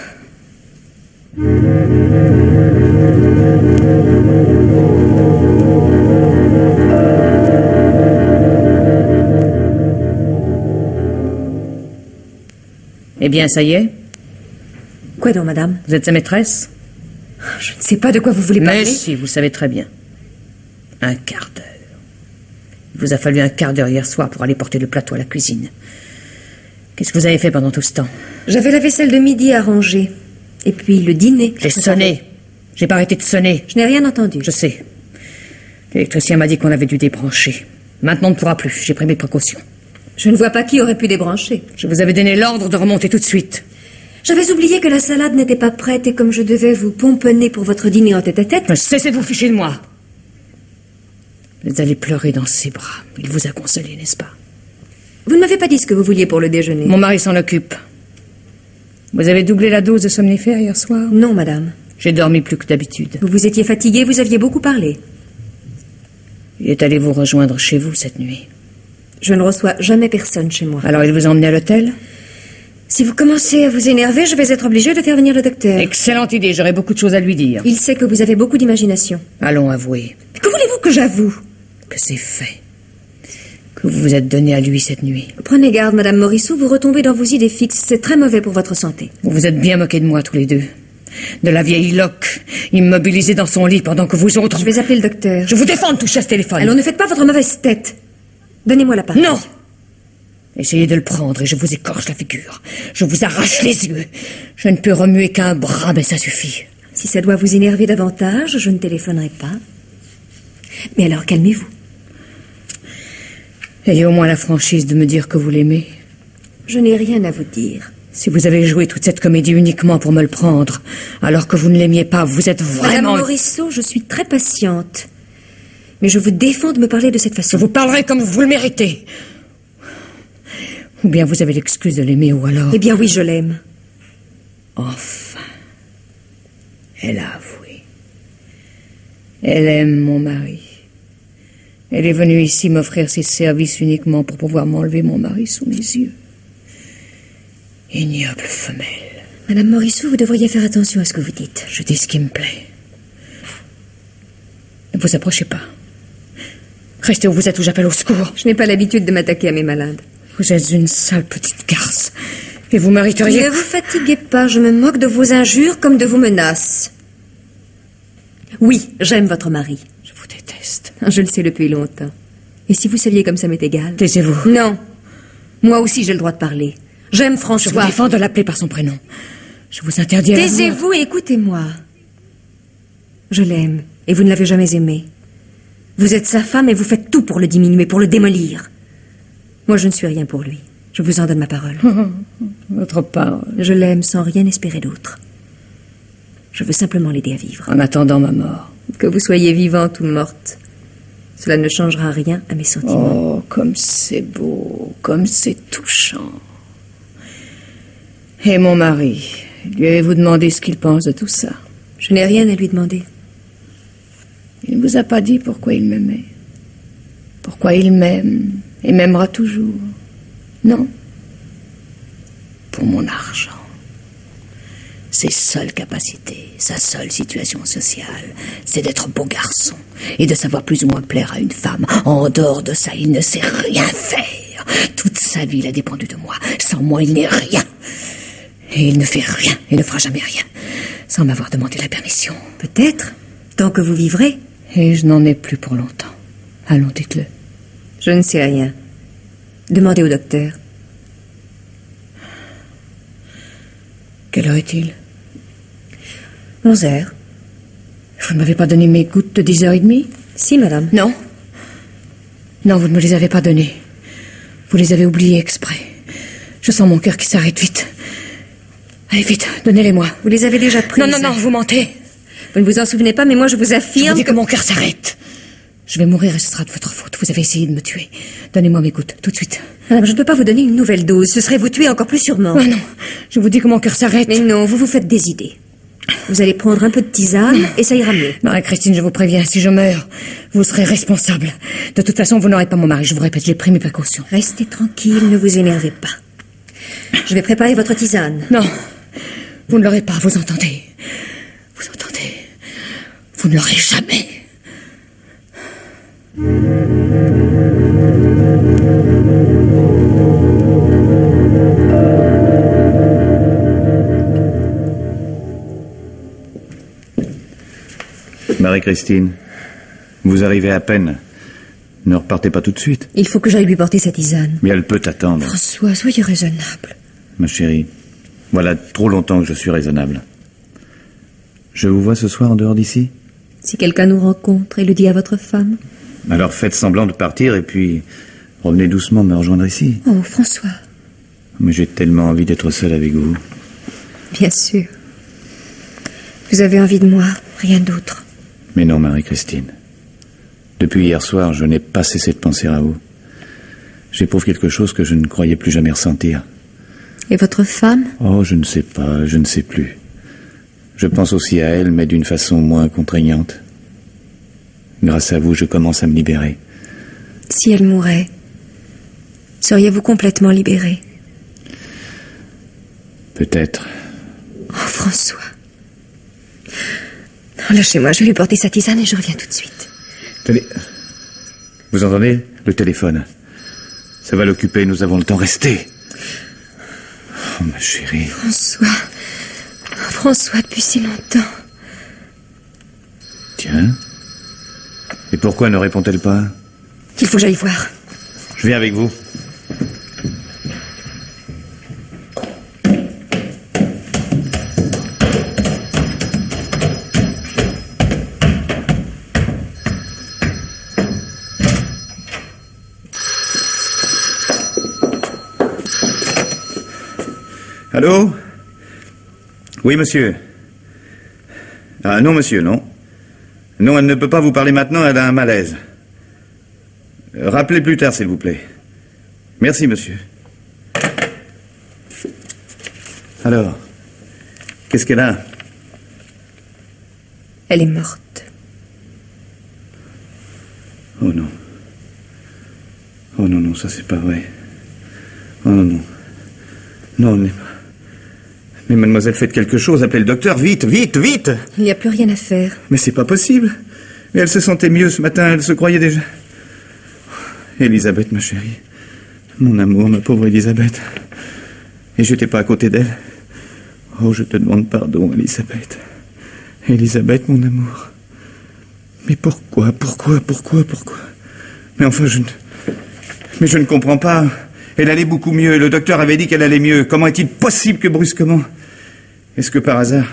Eh bien, ça y est? Quoi donc, madame? Vous êtes sa maîtresse? Je ne sais pas de quoi vous voulez parler. Mais si, vous savez très bien. Un quart d'heure. Il vous a fallu un quart d'heure hier soir pour aller porter le plateau à la cuisine. Qu'est-ce que vous avez fait pendant tout ce temps? J'avais la vaisselle de midi à ranger. Et puis le dîner. J'ai sonné. J'ai pas arrêté de sonner. Je n'ai rien entendu. Je sais. L'électricien m'a dit qu'on avait dû débrancher. Maintenant, on ne pourra plus. J'ai pris mes précautions. Je ne vois pas qui aurait pu débrancher. Je vous avais donné l'ordre de remonter tout de suite. J'avais oublié que la salade n'était pas prête et comme je devais vous pomponner pour votre dîner en tête-à-tête... -tête, cessez de vous ficher de moi. Vous allez pleurer dans ses bras. Il vous a consolé, n'est-ce pas? Vous ne m'avez pas dit ce que vous vouliez pour le déjeuner. Mon mari s'en occupe. Vous avez doublé la dose de somnifères hier soir? Non, madame. J'ai dormi plus que d'habitude. Vous vous étiez fatiguée, vous aviez beaucoup parlé. Il est allé vous rejoindre chez vous cette nuit. Je ne reçois jamais personne chez moi. Alors il vous a emmené à l'hôtel? Si vous commencez à vous énerver, je vais être obligée de faire venir le docteur. Excellente idée, j'aurais beaucoup de choses à lui dire. Il sait que vous avez beaucoup d'imagination. Allons avouer. Que voulez-vous que j'avoue? Que c'est fait. Que vous vous êtes donné à lui cette nuit. Prenez garde, madame Morisseau, vous retombez dans vos idées fixes. C'est très mauvais pour votre santé. Vous vous êtes bien moqué de moi tous les deux. De la vieille Locke, immobilisée dans son lit pendant que vous autres... Je vais appeler le docteur. Je vous défends de toucher à ce téléphone. Alors ne faites pas votre mauvaise tête. Donnez-moi l'appareil. Non! Essayez de le prendre et je vous écorche la figure. Je vous arrache les yeux. Je ne peux remuer qu'un bras, mais ça suffit. Si ça doit vous énerver davantage, je ne téléphonerai pas. Mais alors, calmez-vous. Ayez au moins la franchise de me dire que vous l'aimez. Je n'ai rien à vous dire. Si vous avez joué toute cette comédie uniquement pour me le prendre, alors que vous ne l'aimiez pas, vous êtes vraiment... Madame Morisseau, je suis très patiente. Mais je vous défends de me parler de cette façon. Je vous parlerai comme vous le méritez. Ou bien vous avez l'excuse de l'aimer, ou alors... Eh bien oui, je l'aime. Enfin. Elle a avoué. Elle aime mon mari. Elle est venue ici m'offrir ses services uniquement pour pouvoir m'enlever mon mari sous mes yeux. Ignoble femelle. Madame Morisseau, vous devriez faire attention à ce que vous dites. Je dis ce qui me plaît. Ne vous approchez pas. Restez où vous êtes ou j'appelle au secours. Je n'ai pas l'habitude de m'attaquer à mes malades. Vous êtes une sale petite garce. Et vous mériteriez... Ne vous fatiguez pas, je me moque de vos injures comme de vos menaces. Oui, j'aime votre mari. Je vous déteste. Je le sais depuis longtemps. Et si vous saviez comme ça m'est égal... Taisez-vous. Non. Moi aussi j'ai le droit de parler. J'aime François. Je vous défends de l'appeler par son prénom. Je vous interdis à l'amour. Taisez-vous et écoutez-moi. Je l'aime, et vous ne l'avez jamais aimé. Vous êtes sa femme et vous faites tout pour le diminuer, pour le démolir. Moi, je ne suis rien pour lui. Je vous en donne ma parole. Votre parole. Je l'aime sans rien espérer d'autre. Je veux simplement l'aider à vivre. En attendant ma mort. Que vous soyez vivante ou morte, cela ne changera rien à mes sentiments. Oh, comme c'est beau, comme c'est touchant. Et mon mari, lui avez-vous demandé ce qu'il pense de tout ça? Je n'ai rien à lui demander. Il ne vous a pas dit pourquoi il m'aimait. Pourquoi il m'aime et m'aimera toujours. Non. Pour mon argent. Ses seules capacités, sa seule situation sociale, c'est d'être beau garçon et de savoir plus ou moins plaire à une femme. En dehors de ça, il ne sait rien faire. Toute sa vie, il a dépendu de moi. Sans moi, il n'est rien. Et il ne fait rien, il ne fera jamais rien, sans m'avoir demandé la permission. Peut-être, tant que vous vivrez. Et je n'en ai plus pour longtemps. Allons, dites-le. Je ne sais rien. Demandez au docteur. Quelle heure est-il? Onze heures. Vous ne m'avez pas donné mes gouttes de dix heures trente? Si, madame. Non. Non, vous ne me les avez pas données. Vous les avez oubliées exprès. Je sens mon cœur qui s'arrête vite. Allez, vite, donnez-les-moi. Vous les avez déjà prises. Non, non, non, vous mentez. Vous ne vous en souvenez pas, mais moi je vous affirme... Je vous dis que mon cœur s'arrête. Je vais mourir et ce sera de votre faute. Vous avez essayé de me tuer. Donnez-moi mes gouttes, tout de suite. Madame, je ne peux pas vous donner une nouvelle dose. Ce serait vous tuer encore plus sûrement. Oh non, je vous dis que mon cœur s'arrête. Mais non, vous vous faites des idées. Vous allez prendre un peu de tisane et ça ira mieux. Marie-Christine, je vous préviens, si je meurs, vous serez responsable. De toute façon, vous n'aurez pas mon mari. Je vous répète, j'ai pris mes précautions. Restez tranquille, ne vous énervez pas. Je vais préparer votre tisane. Non, vous ne l'aurez pas, vous entendez? Vous entendez? Vous ne l'aurez jamais. Marie-Christine, vous arrivez à peine. Ne repartez pas tout de suite. Il faut que j'aille lui porter sa tisane. Mais elle peut attendre. François, soyez raisonnable. Ma chérie, voilà trop longtemps que je suis raisonnable. Je vous vois ce soir en dehors d'ici? Si quelqu'un nous rencontre et le dit à votre femme. Alors faites semblant de partir et puis revenez doucement me rejoindre ici. Oh, François. Mais j'ai tellement envie d'être seul avec vous. Bien sûr. Vous avez envie de moi, rien d'autre. Mais non, Marie-Christine. Depuis hier soir, je n'ai pas cessé de penser à vous. J'éprouve quelque chose que je ne croyais plus jamais ressentir. Et votre femme? Oh, je ne sais pas, je ne sais plus. Je pense aussi à elle, mais d'une façon moins contraignante. Grâce à vous, je commence à me libérer. Si elle mourait, seriez-vous complètement libéré? Peut-être. Oh, François. Non, lâchez-moi, je vais lui porter sa tisane et je reviens tout de suite. Tenez. Vous entendez? Le téléphone. Ça va l'occuper, nous avons le temps. Restez. Oh, ma chérie. François. François, depuis si longtemps. Tiens. Et pourquoi ne répond-elle pas? Il faut que j'aille voir. Je viens avec vous. Allô? Oui, monsieur. Ah non, monsieur, non. Non, elle ne peut pas vous parler maintenant, elle a un malaise. Euh, rappelez plus tard, s'il vous plaît. Merci, monsieur. Alors, qu'est-ce qu'elle a? Elle est morte. Oh non. Oh non, non, ça c'est pas vrai. Oh non, non. Non, mais... Mais mademoiselle, faites quelque chose, appelez le docteur, vite, vite, vite! Il n'y a plus rien à faire. Mais c'est pas possible. Mais elle se sentait mieux ce matin, elle se croyait déjà... Elisabeth, ma chérie. Mon amour, ma pauvre Elisabeth. Et j'étais pas à côté d'elle. Oh, je te demande pardon, Elisabeth. Elisabeth, mon amour. Mais pourquoi, pourquoi, pourquoi, pourquoi? Mais enfin, je ne... Mais je ne comprends pas. Elle allait beaucoup mieux. Le docteur avait dit qu'elle allait mieux. Comment est-il possible que brusquement... Est-ce que par hasard...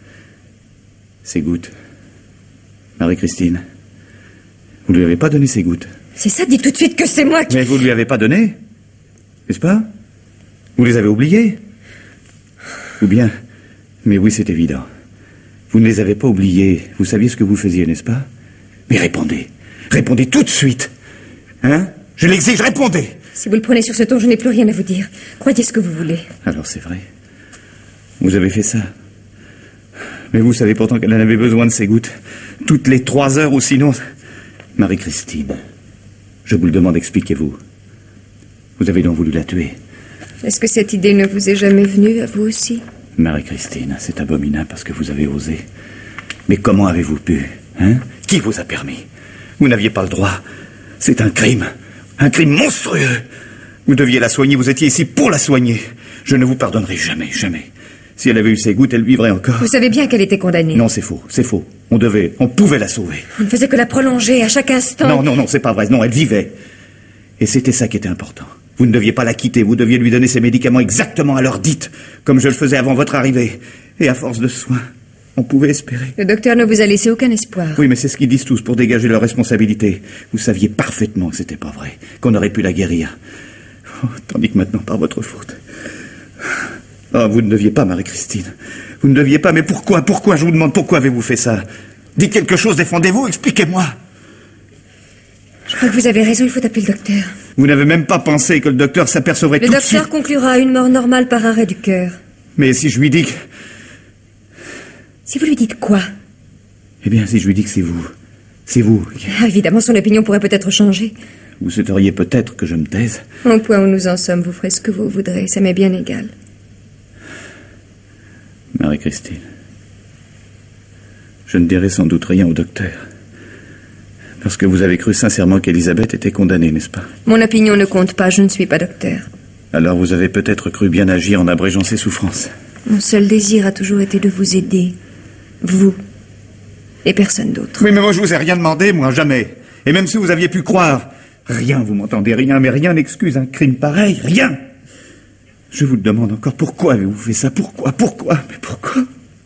Ces gouttes... Marie-Christine... Vous lui avez pas donné ces gouttes? C'est ça, dis tout de suite que c'est moi qui... Mais vous lui avez pas donné? N'est-ce pas? Vous les avez oubliées? Ou bien... Mais oui, c'est évident. Vous ne les avez pas oubliées. Vous saviez ce que vous faisiez, n'est-ce pas? Mais répondez. Répondez tout de suite. Hein? Je l'exige, répondez. Si vous le prenez sur ce ton, je n'ai plus rien à vous dire. Croyez ce que vous voulez. Alors c'est vrai. Vous avez fait ça. Mais vous savez pourtant qu'elle en avait besoin de ces gouttes. Toutes les trois heures ou sinon... Marie-Christine, je vous le demande, expliquez-vous. Vous avez donc voulu la tuer? Est-ce que cette idée ne vous est jamais venue, à vous aussi? Marie-Christine, c'est abominable parce que vous avez osé. Mais comment avez-vous pu? Hein? Qui vous a permis? Vous n'aviez pas le droit. C'est un crime. Un crime monstrueux. Vous deviez la soigner, vous étiez ici pour la soigner. Je ne vous pardonnerai jamais, jamais. Si elle avait eu ses gouttes, elle vivrait encore. Vous savez bien qu'elle était condamnée. Non, c'est faux, c'est faux. On devait, on pouvait la sauver. On ne faisait que la prolonger à chaque instant. Non, non, non, c'est pas vrai. Non, elle vivait. Et c'était ça qui était important. Vous ne deviez pas la quitter, vous deviez lui donner ses médicaments exactement à l'heure dite, comme je le faisais avant votre arrivée. Et à force de soins, on pouvait espérer. Le docteur ne vous a laissé aucun espoir. Oui, mais c'est ce qu'ils disent tous pour dégager leur responsabilité. Vous saviez parfaitement que c'était pas vrai, qu'on aurait pu la guérir. Oh, tandis que maintenant, par votre faute... Oh, vous ne deviez pas, Marie-Christine. Vous ne deviez pas, mais pourquoi, pourquoi, je vous demande, pourquoi avez-vous fait ça? Dites quelque chose, défendez-vous, expliquez-moi. Je crois que vous avez raison, il faut appeler le docteur. Vous n'avez même pas pensé que le docteur s'apercevrait tout de suite... Le docteur conclura à une mort normale par arrêt du cœur. Mais si je lui dis que... Si vous lui dites quoi? Eh bien, si je lui dis que c'est vous. C'est vous. Ah, évidemment, son opinion pourrait peut-être changer. Vous souhaiteriez peut-être que je me taise. Au point où nous en sommes, vous ferez ce que vous voudrez, ça m'est bien égal. Marie-Christine, je ne dirai sans doute rien au docteur. Parce que vous avez cru sincèrement qu'Elisabeth était condamnée, n'est-ce pas? Mon opinion ne compte pas, je ne suis pas docteur. Alors vous avez peut-être cru bien agir en abrégeant ses souffrances. Mon seul désir a toujours été de vous aider. Vous. Et personne d'autre. Oui, mais moi je vous ai rien demandé, moi, jamais. Et même si vous aviez pu croire... Rien, vous m'entendez, rien, mais rien n'excuse un crime pareil, rien. Je vous le demande encore, pourquoi avez-vous fait ça? Pourquoi? Pourquoi? Mais pourquoi?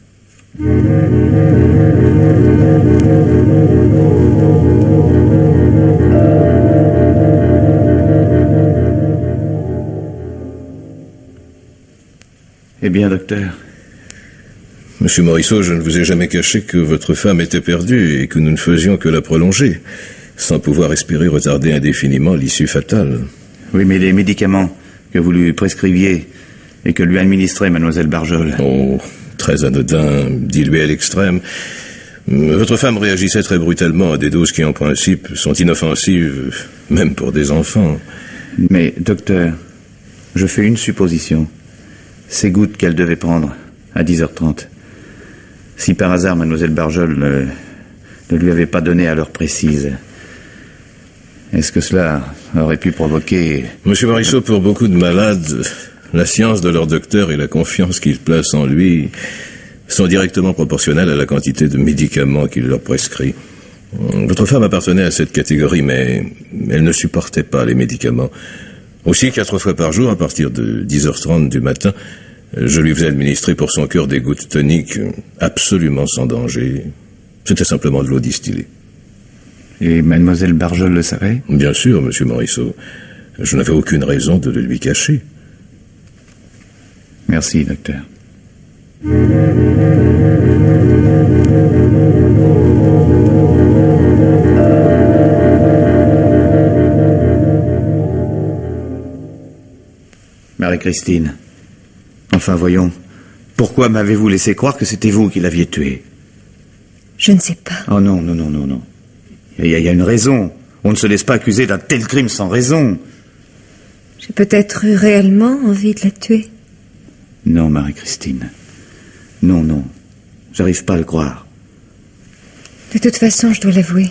Eh bien, docteur? Monsieur Morisseau, je ne vous ai jamais caché que votre femme était perdue et que nous ne faisions que la prolonger, sans pouvoir espérer retarder indéfiniment l'issue fatale. Oui, mais les médicaments que vous lui prescriviez et que lui administrait mademoiselle Barjol... Oh, très anodin, dilué à l'extrême. Votre femme réagissait très brutalement à des doses qui, en principe, sont inoffensives, même pour des enfants. Mais, docteur, je fais une supposition. Ces gouttes qu'elle devait prendre à dix heures trente, si par hasard mademoiselle Barjol ne, ne lui avait pas donné à l'heure précise, est-ce que cela aurait pu provoquer... Monsieur Morisseau, pour beaucoup de malades, la science de leur docteur et la confiance qu'ils placent en lui sont directement proportionnelles à la quantité de médicaments qu'il leur prescrit. Votre femme appartenait à cette catégorie, mais elle ne supportait pas les médicaments. Aussi, quatre fois par jour, à partir de dix heures trente du matin, je lui faisais administrer pour son cœur des gouttes toniques absolument sans danger. C'était simplement de l'eau distillée. Et mademoiselle Barjol le savait? Bien sûr, monsieur Morisseau. Je n'avais aucune raison de le lui cacher. Merci, docteur. Marie-Christine, enfin voyons, pourquoi m'avez-vous laissé croire que c'était vous qui l'aviez tué? Je ne sais pas. Oh non, non, non, non, non. Il y, a, il y a une raison. On ne se laisse pas accuser d'un tel crime sans raison. J'ai peut-être eu réellement envie de la tuer. Non, Marie-Christine. Non, non. J'arrive pas à le croire. De toute façon, je dois l'avouer.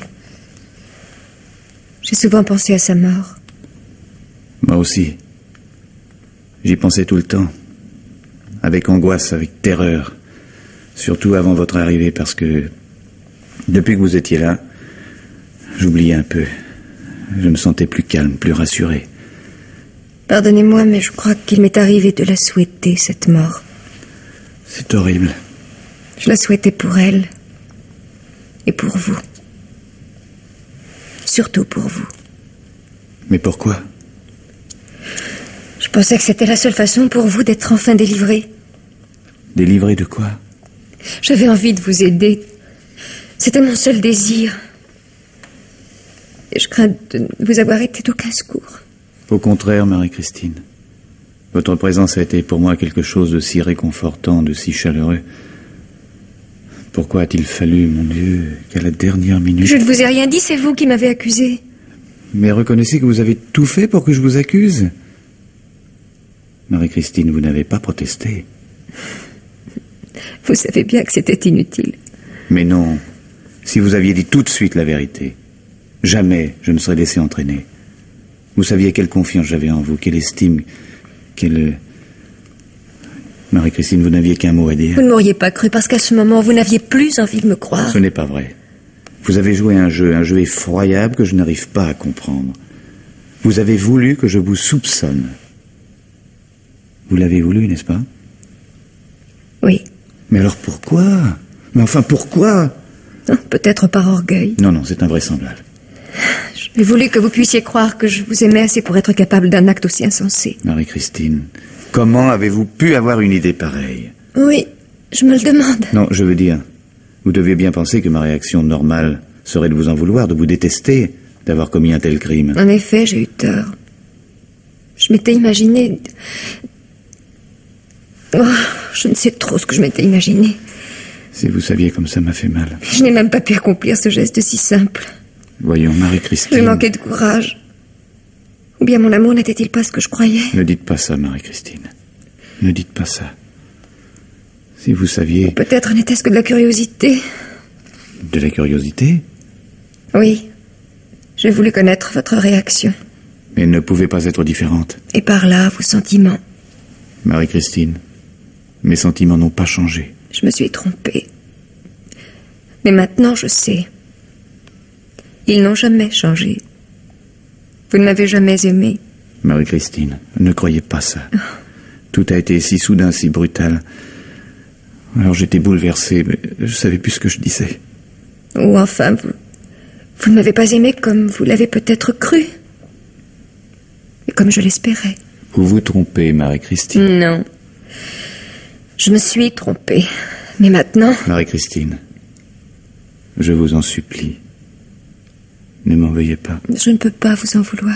J'ai souvent pensé à sa mort. Moi aussi. J'y pensais tout le temps. Avec angoisse, avec terreur. Surtout avant votre arrivée, parce que depuis que vous étiez là, j'oubliais un peu. Je me sentais plus calme, plus rassuré. Pardonnez-moi, mais je crois qu'il m'est arrivé de la souhaiter, cette mort. C'est horrible. Je la souhaitais pour elle. Et pour vous. Surtout pour vous. Mais pourquoi? Je pensais que c'était la seule façon pour vous d'être enfin délivré. Délivré de quoi? J'avais envie de vous aider. C'était mon seul désir. Et je crains de ne vous avoir été d'aucun secours. Au contraire, Marie-Christine. Votre présence a été pour moi quelque chose de si réconfortant, de si chaleureux. Pourquoi a-t-il fallu, mon Dieu, qu'à la dernière minute... Je ne vous ai rien dit, c'est vous qui m'avez accusé. Mais reconnaissez que vous avez tout fait pour que je vous accuse. Marie-Christine, vous n'avez pas protesté. Vous savez bien que c'était inutile. Mais non. Si vous aviez dit tout de suite la vérité, jamais je me serais laissé entraîner. Vous saviez quelle confiance j'avais en vous, quelle estime, quelle... Marie-Christine, vous n'aviez qu'un mot à dire. Vous ne m'auriez pas cru parce qu'à ce moment, vous n'aviez plus envie de me croire. Ce n'est pas vrai. Vous avez joué un jeu, un jeu effroyable que je n'arrive pas à comprendre. Vous avez voulu que je vous soupçonne. Vous l'avez voulu, n'est-ce pas? Oui. Mais alors pourquoi? Mais enfin, pourquoi? Peut-être par orgueil. Non, non, c'est invraisemblable. J'ai voulu que vous puissiez croire que je vous aimais assez pour être capable d'un acte aussi insensé. Marie-Christine, comment avez-vous pu avoir une idée pareille? Oui, je me le demande. Non, je veux dire, vous deviez bien penser que ma réaction normale serait de vous en vouloir, de vous détester, d'avoir commis un tel crime. En effet, j'ai eu tort. Je m'étais imaginé... Oh, je ne sais trop ce que je m'étais imaginé. Si vous saviez comme ça m'a fait mal. Je n'ai même pas pu accomplir ce geste si simple. Voyons, Marie-Christine... Je manquais de courage. Ou bien mon amour n'était-il pas ce que je croyais? Ne dites pas ça, Marie-Christine. Ne dites pas ça. Si vous saviez... Ou peut-être n'était-ce que de la curiosité. De la curiosité? Oui. J'ai voulu connaître votre réaction. Mais elle ne pouvait pas être différente. Et par là, vos sentiments. Marie-Christine, mes sentiments n'ont pas changé. Je me suis trompée. Mais maintenant, je sais. Ils n'ont jamais changé. Vous ne m'avez jamais aimé. Marie-Christine, ne croyez pas ça. Oh. Tout a été si soudain, si brutal. Alors j'étais bouleversé, mais je savais plus ce que je disais. Ou enfin, vous, vous ne m'avez pas aimé comme vous l'avez peut-être cru. Et comme je l'espérais. Vous vous trompez, Marie-Christine. Non. Je me suis trompée. Mais maintenant... Marie-Christine, je vous en supplie. Ne m'en veuillez pas. Je ne peux pas vous en vouloir.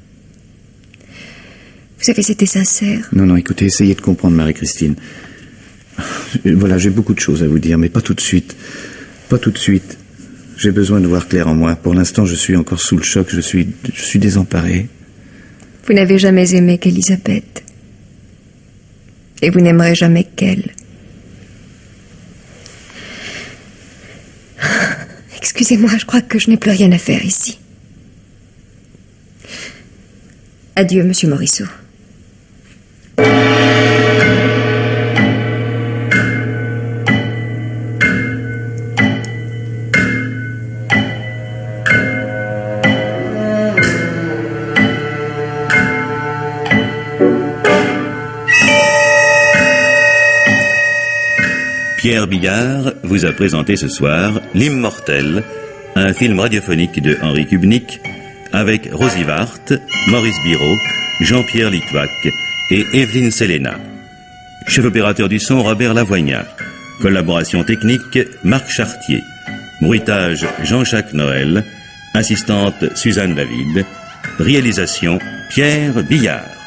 Vous avez été sincère. Non, non, écoutez, essayez de comprendre, Marie-Christine. Voilà, j'ai beaucoup de choses à vous dire, mais pas tout de suite. Pas tout de suite. J'ai besoin de voir clair en moi. Pour l'instant, je suis encore sous le choc, je suis, je suis désemparé. Vous n'avez jamais aimé qu'Elisabeth. Et vous n'aimerez jamais qu'elle. Excusez-moi, je crois que je n'ai plus rien à faire ici. Adieu, monsieur Morisseau. Pierre Billard vous a présenté ce soir L'Immortel, un film radiophonique de Henri Kubnik avec Rosie Vart, Maurice Biraud, Jean-Pierre Litvack et Evelyne Selena. Chef opérateur du son, Robert Lavoignat. Collaboration technique, Marc Chartier. Bruitage, Jean-Jacques Noël. Assistante, Suzanne David. Réalisation, Pierre Billard.